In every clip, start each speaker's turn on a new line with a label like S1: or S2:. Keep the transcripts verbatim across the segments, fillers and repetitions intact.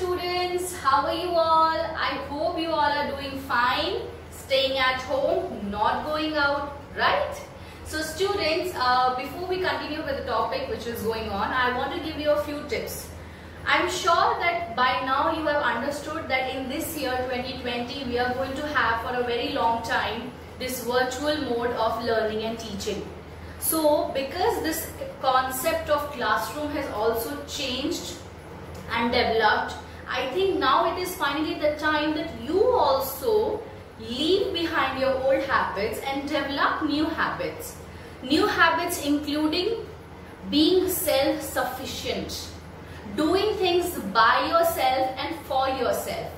S1: students, how are you all? I hope you all are doing fine, staying at home, not going out, right? So students, uh, before we continue with the topic which is going on, I want to give you a few tips. I'm sure that by now you have understood that in this year twenty twenty we are going to have for a very long time this virtual mode of learning and teaching. So because this concept of classroom has also changed and developed, I think now it is finally the time that you also leave behind your old habits and develop new habits. New habits including being self-sufficient, doing things by yourself and for yourself.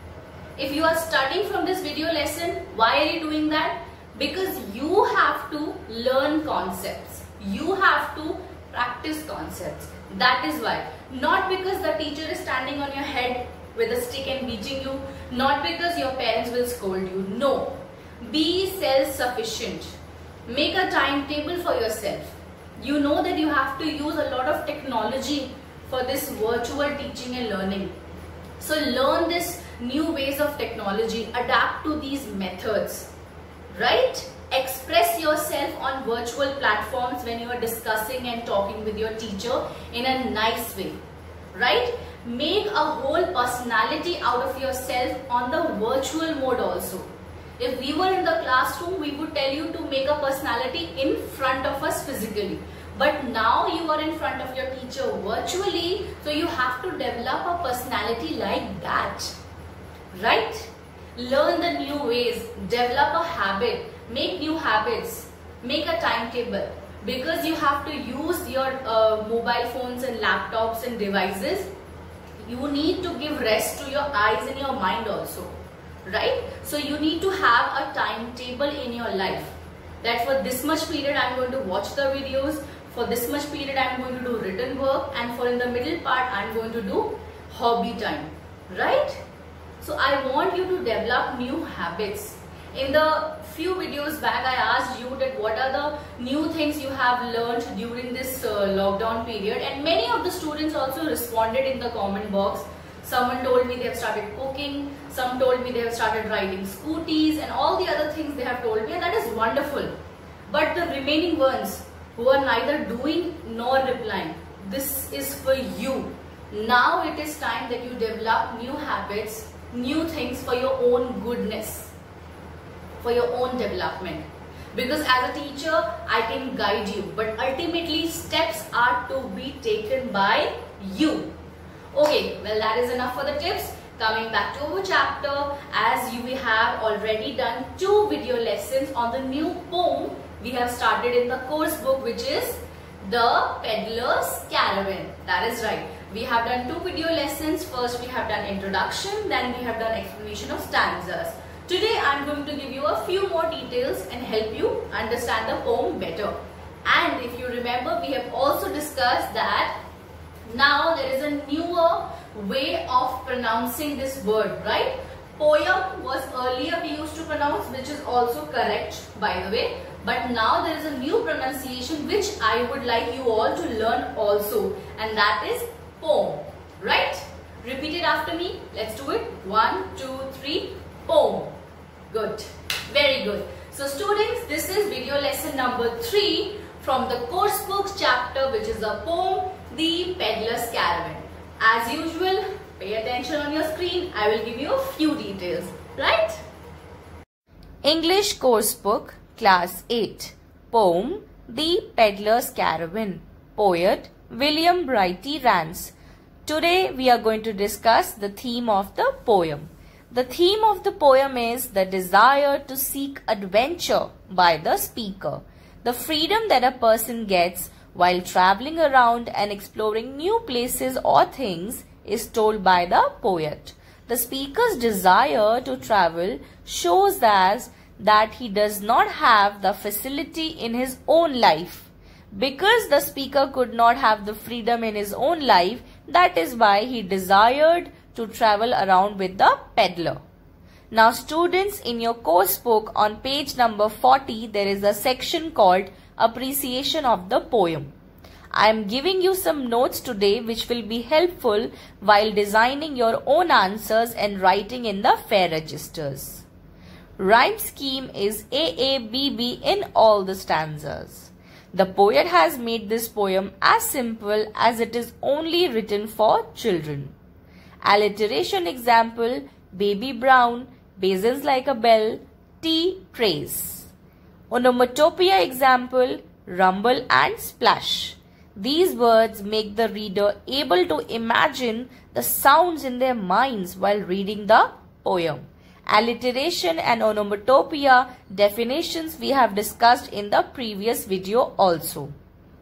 S1: If you are studying from this video lesson, why are you doing that? Because you have to learn concepts. You have to practice concepts. That is why. Not because the teacher is standing on your head with a stick and beating you. Not because your parents will scold you. No. Be self-sufficient. Make a timetable for yourself. You know that you have to use a lot of technology for this virtual teaching and learning. So learn this new ways of technology. Adapt to these methods. Right? Express yourself on virtual platforms when you are discussing and talking with your teacher in a nice way. Right? Make a whole personality out of yourself on the virtual mode also. If we were in the classroom, we would tell you to make a personality in front of us physically. But now you are in front of your teacher virtually, so you have to develop a personality like that. Right? Learn the new ways, develop a habit, make new habits, make a timetable. Because you have to use your uh, mobile phones and laptops and devices, you need to give rest to your eyes and your mind also. Right? So you need to have a timetable in your life. That for this much period I am going to watch the videos, for this much period I am going to do written work, and for in the middle part I am going to do hobby time. Right? So I want you to develop new habits. In the few videos back I asked you that what are the new things you have learned during this uh, lockdown period, and many of the students also responded in the comment box. Someone told me they have started cooking, some told me they have started riding scooties, and all the other things they have told me, and that is wonderful. But the remaining ones who are neither doing nor replying, this is for you. Now it is time that you develop new habits, new things for your own goodness, for your own development. Because as a teacher, I can guide you, but ultimately steps are to be taken by you. Okay, well that is enough for the tips. Coming back to our chapter, as you have already done two video lessons on the new poem we have started in the course book, which is The Peddler's Caravan. That is right. We have done two video lessons. First we have done introduction, then we have done explanation of stanzas. Today I am going to give you a few more details and help you understand the poem better. And if you remember, we have also discussed that now there is a newer way of pronouncing this word, right? Poem was earlier we used to pronounce, which is also correct by the way. But now there is a new pronunciation which I would like you all to learn also, and that is poem. Right? Repeat it after me. Let's do it. One, two, three. Poem. Good. Very good. So students, this is video lesson number three from the course books chapter, which is a poem, The Peddler's Caravan. As usual, pay attention on your screen. I will give you a few details. Right?
S2: English course book, class eight. Poem, The Peddler's Caravan. Poet, William Brighty Rance. Today we are going to discuss the theme of the poem. The theme of the poem is the desire to seek adventure by the speaker. The freedom that a person gets while traveling around and exploring new places or things is told by the poet. The speaker's desire to travel shows us that he does not have the facility in his own life. Because the speaker could not have the freedom in his own life, that is why he desired to travel around with the peddler. Now students, in your course book on page number forty, there is a section called Appreciation of the Poem. I am giving you some notes today which will be helpful while designing your own answers and writing in the fair registers. Rhyme scheme is A A B B in all the stanzas. The poet has made this poem as simple as it is only written for children. Alliteration example, baby brown, basins like a bell, tea trays. Onomatopoeia example, rumble and splash. These words make the reader able to imagine the sounds in their minds while reading the poem. Alliteration and onomatopoeia definitions we have discussed in the previous video also.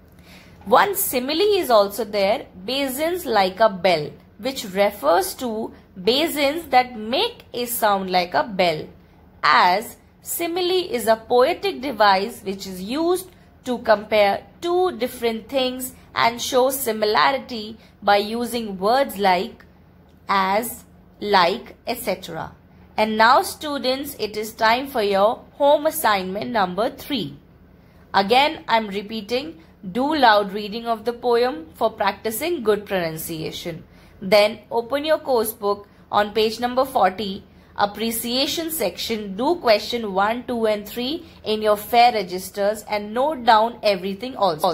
S2: One simile is also there, basins like a bell, which refers to basins that make a sound like a bell, as simile is a poetic device which is used to compare two different things and show similarity by using words like, as, like, et cetera. And now students, it is time for your home assignment number three. Again, I am repeating, do loud reading of the poem for practicing good pronunciation. Then open your course book on page number forty, appreciation section, do question one, two and three in your fair registers and note down everything also.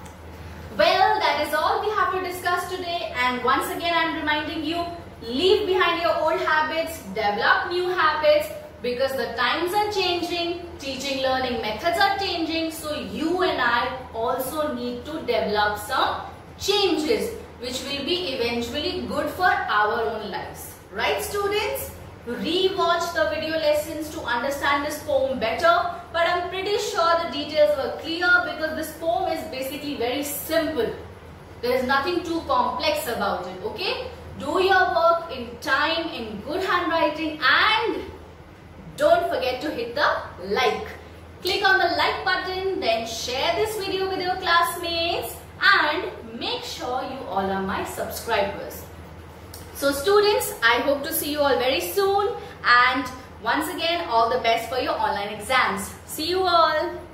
S1: Well, that is all we have to discuss today, and once again I am reminding you, leave behind your old habits, develop new habits, because the times are changing, teaching learning methods are changing, so you and I also need to develop some changes which will be eventually good for our own lives. Right students? Re-watch the video lessons to understand this poem better, but I'm pretty sure the details were clear because this poem is basically very simple. There is nothing too complex about it, okay? Do your work in time, in good handwriting, and don't forget to hit the like. Click on the like button, then share this video with your classmates and make sure you all are my subscribers. So students, I hope to see you all very soon, and once again all the best for your online exams. See you all.